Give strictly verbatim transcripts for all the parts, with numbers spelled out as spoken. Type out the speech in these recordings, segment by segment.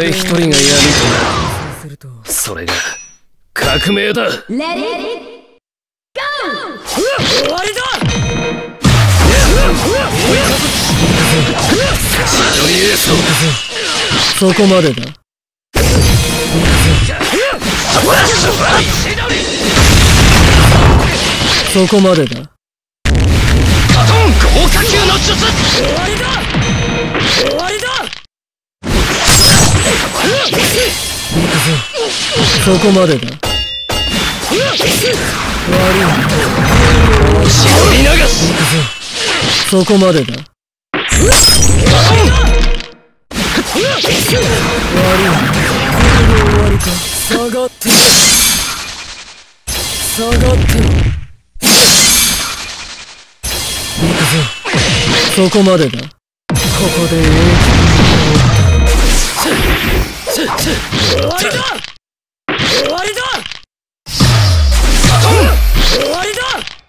俺一人が闇とな。それが革命だ。レディーゴー。終わりだ。そこまでだ。そこまでだ。カトン豪華級の術。終わりだ。終わりだ。そこまでだ。終わり。忍び流す。そこまでだ。終わり。終わりか。下がってろ。下がってろ。そこまでだ。ここで終わりだ。終わりだ。終わりだ。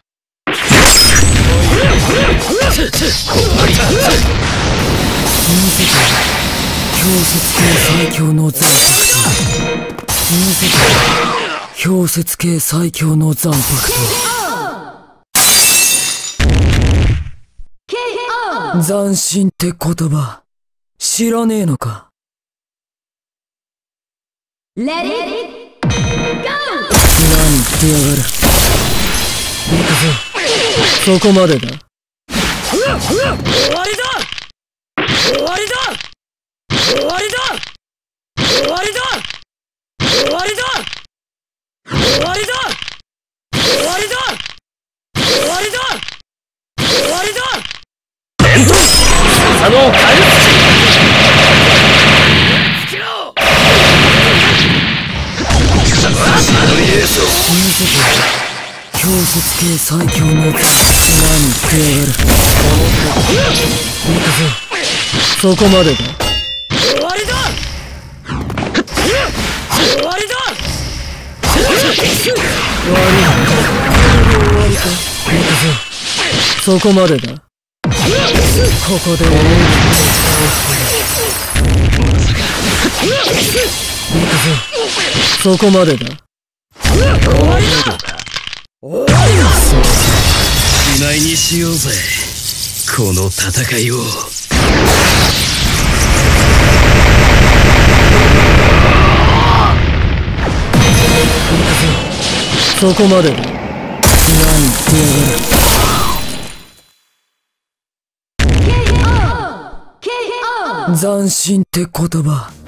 氷雪系最強の残白と氷雪系最強の残白と斬新って言葉知らねえのか。レディーゴー。何言ってやがる。行くぞ。そこまでだ。終わりだ。終わりだ。終わりだ。終わりだ。終わりだ。終わりだ。終わりだ。終わりだ。終わりだ。伝統佐野を変える。つけろ。氷雪系最強のやつ。何言ってやがる。行くぞ。そこまでだ。終わりだ。終わりだ。終わり。終わりか。行くぞ。そこまでだ。ここで終わり。行くぞ。そこまでだ。終わりだ。終わりだ。しまいにしようぜこの戦いを。そこまでだ。何言ってやがる。斬新って言葉